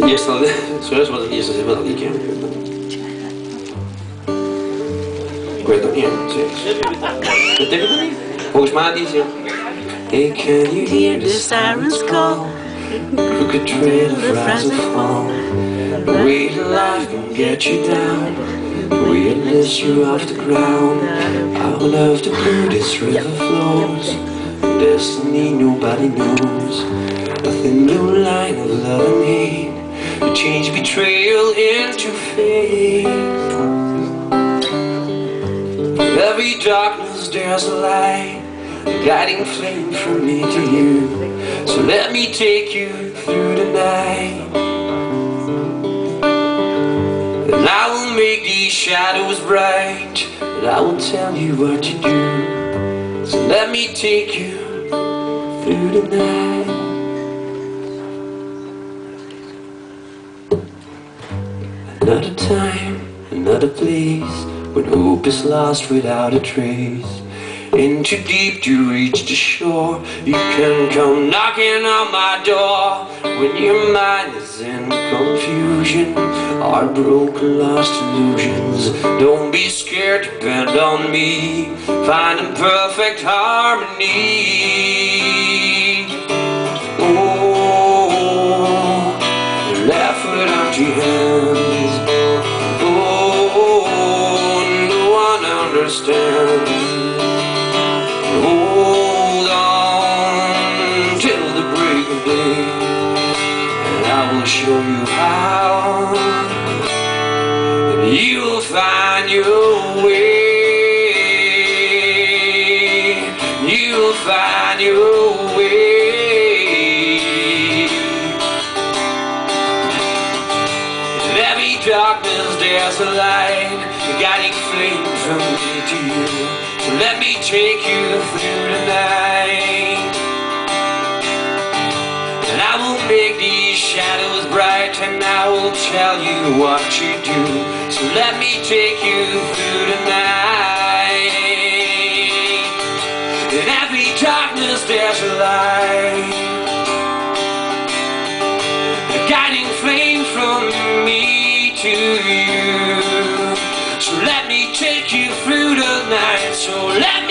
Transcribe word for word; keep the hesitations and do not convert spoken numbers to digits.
Yesterday, so that's what yesterday was the weekend. Questo niente, sì. Volgens mij die zin. Hey, can you hear the sirens call? Crooked trail of rise and fall. The way that life can get you down. The way it lifts you off the ground. How love to blue this river flows. Destiny nobody knows. A thin blue line of love and hate. To change betrayal into faith. Every darkness there's a light, a guiding flame from me to you. So let me take you through the night, and I will make these shadows bright, and I will tell you what to do. So let me take you through the night. Another time, another place, when hope is lost without a trace. In too deep to reach the shore, you can come knocking on my door. When your mind is in confusion, heartbroken, lost illusions. Don't be scared, depend on me, finding perfect harmony. Oh, left foot empty hands. Understand. Hold on till the break of day, and I will show you how, and you'll find your way. You'll find your way. In every darkness there's a light, a guiding flame from me to you. So let me take you through the night, and I will make these shadows bright, and I will tell you what to do. So let me take you through the night. In every darkness there's a light, a guiding flame from me to you. So let me take you through the night. So let